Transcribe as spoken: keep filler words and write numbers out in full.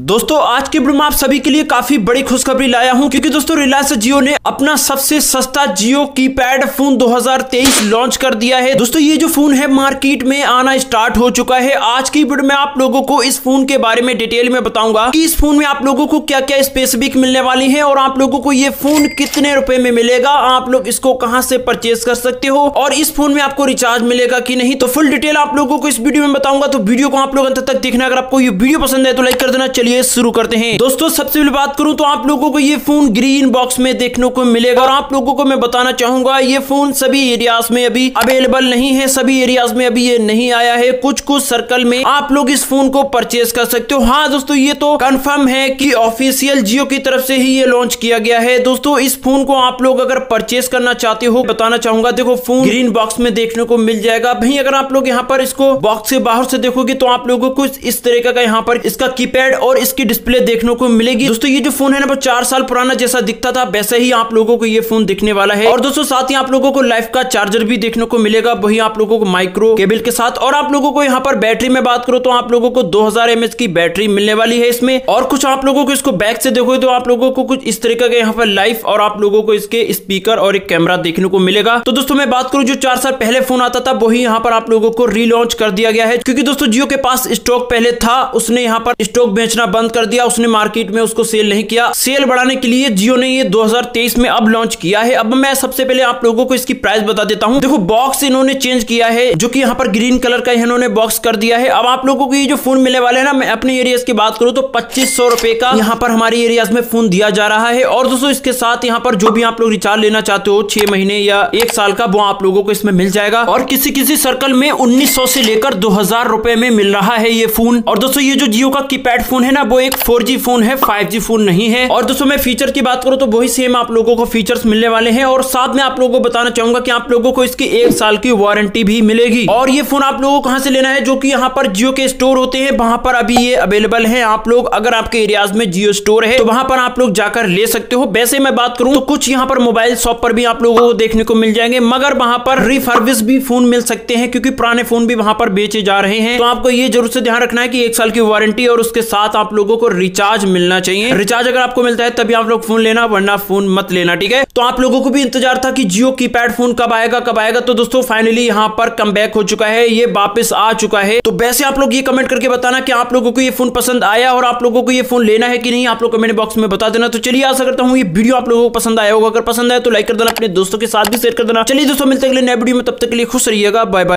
दोस्तों आज के वीडियो में आप सभी के लिए काफी बड़ी खुशखबरी लाया हूं, क्योंकि दोस्तों रिलायंस जियो ने अपना सबसे सस्ता जियो कीपैड फोन दो हज़ार तेईस लॉन्च कर दिया है। दोस्तों ये जो फोन है मार्केट में आना स्टार्ट हो चुका है। आज की वीडियो में आप लोगों को इस फोन के बारे में डिटेल में बताऊंगा कि इस फोन में आप लोगों को क्या क्या स्पेसिफिक मिलने वाली है और आप लोगों को ये फोन कितने रुपए में मिलेगा, आप लोग इसको कहां से परचेज कर सकते हो और इस फोन में आपको रिचार्ज मिलेगा कि नहीं। तो फुल डिटेल आप लोगों को इस वीडियो में बताऊंगा, तो वीडियो को आप लोग अंत तक देखना। अगर आपको ये वीडियो पसंद है तो लाइक कर देना। चलिए शुरू करते हैं। दोस्तों सबसे पहले बात करूं तो आप लोगों को ये फोन ग्रीन बॉक्स में देखने को मिलेगा और आप लोगों को मैं बताना चाहूंगा ये फोन सभी एरियाज में अभी अवेलेबल नहीं है, सभी एरियाज में अभी ये नहीं आया है। कुछ कुछ सर्कल में आप लोग इस फोन को परचेज कर सकते हो। हाँ दोस्तों ये तो कंफर्म है कि ऑफिशियल जियो की तरफ से ही ये लॉन्च किया गया है। दोस्तों इस फोन को आप लोग अगर परचेज करना चाहते हो बताना चाहूंगा, देखो फोन ग्रीन बॉक्स में देखने को मिल जाएगा। भाई अगर आप लोग यहाँ पर इसको बॉक्स से बाहर से देखोगे तो आप लोगों को इस तरीके का यहाँ पर इसका कीपैड और इसकी डिस्प्ले देखने को मिलेगी। दोस्तों ये जो फोन है ना वो चार साल पुराना जैसा दिखता था वैसे ही आप लोगों को ये फोन दिखने वाला है। और दोस्तों साथ ही आप लोगों को लाइफ का चार्जर भी देखने को मिलेगा, वही आप लोगों को माइक्रो केबल के साथ। और आप लोगों को यहाँ पर बैटरी में बात करो तो आप लोगों को दो हज़ार एम एच की बैटरी मिलने वाली है इसमें। और कुछ आप लोगों को इसको बैक से देखोगे तो आप लोगों को कुछ इस तरीके का यहाँ पर लाइफ और आप लोगों को इसके स्पीकर और एक कैमरा देखने को मिलेगा। तो दोस्तों मैं बात करूं जो चार साल पहले फोन आता था वही यहाँ पर आप लोगों को रीलॉन्च कर दिया गया है, क्योंकि दोस्तों जियो के पास स्टॉक पहले था, उसने यहाँ पर स्टॉक बेचना बंद कर दिया, उसने मार्केट में उसको सेल नहीं किया। सेल बढ़ाने के लिए जियो ने ये दो हज़ार तेईस में अब लॉन्च किया है। अब मैं सबसे पहले आप लोगों को इसकी प्राइस बता देता हूं। देखो बॉक्स इन्होंने चेंज किया है, जो कि यहाँ पर ग्रीन कलर का इन्होंने बॉक्स कर दिया है। अब आप लोगों को ये जो फोन मिलने वाले हैं ना, मैं अपने एरियाज की बात करूं तो पच्चीस सौ रुपए का यहाँ पर हमारे एरियाज में फोन दिया जा रहा है। और दोस्तों इसके साथ यहाँ पर जो भी आप लोग रिचार्ज लेना चाहते हो छह महीने या एक साल का, वो आप लोगों को इसमें मिल जाएगा। और किसी किसी सर्कल में उन्नीस सौ से लेकर दो हजार रुपए में मिल रहा है ये फोन। और दोस्तों ये जो जियो का कीपैड फोन है ना वो एक फोर जी फोन है, फाइव जी फोन नहीं है। और दोस्तों मैं फीचर की बात करूं तो वही सेम आप लोगों को फीचर्स मिलने वाले हैं। और साथ में आप लोगों को बताना चाहूंगा कि आप लोगों को इसकी एक साल की वारंटी भी मिलेगी। और ये फोन आप लोगों को कहां से लेना है, जो कि यहाँ पर जियो के स्टोर होते हैं वहां पर अभी ये अवेलेबल है। आप लोग अगर आपके एरियाज में जियो स्टोर है तो वहां पर आप लोग जाकर ले सकते हो। वैसे मैं बात करूं तो कुछ यहाँ पर मोबाइल शॉप पर भी आप लोगों को देखने को मिल जाएंगे, मगर वहां पर रिफर्बिश भी फोन मिल सकते हैं, क्योंकि पुराने फोन भी वहां पर बेचे जा रहे हैं। तो आपको ये जरूर से ध्यान रखना है कि एक साल की वारंटी और उसके साथ आप लोगों को रिचार्ज मिलना चाहिए। रिचार्ज अगर आपको मिलता है तभी आप लोग फोन लेना, वरना फोन मत लेना, ठीक है। तो आप लोगों को भी इंतजार था कि जियो कीपैड फोन कब आएगा कब आएगा। तो दोस्तों फाइनली यहाँ पर कमबैक हो चुका है, ये वापस आ चुका है। तो वैसे आप लोग ये कमेंट करके बताना कि आप लोगों को ये फोन पसंद आया और आप लोगों को ये फोन लेना है कि नहीं, आप लोग कमेंट बॉक्स में बता देना। तो चलिए आशा करता हूँ ये वीडियो आप लोगों को पसंद आया होगा। अगर पसंद आया तो लाइक कर देना, अपने दोस्तों के साथ भी शेयर कर देना। चलिए दोस्तों मिलते हैं अगले नए वीडियो में, तब तक के लिए खुश रहिएगा, बाय बाय।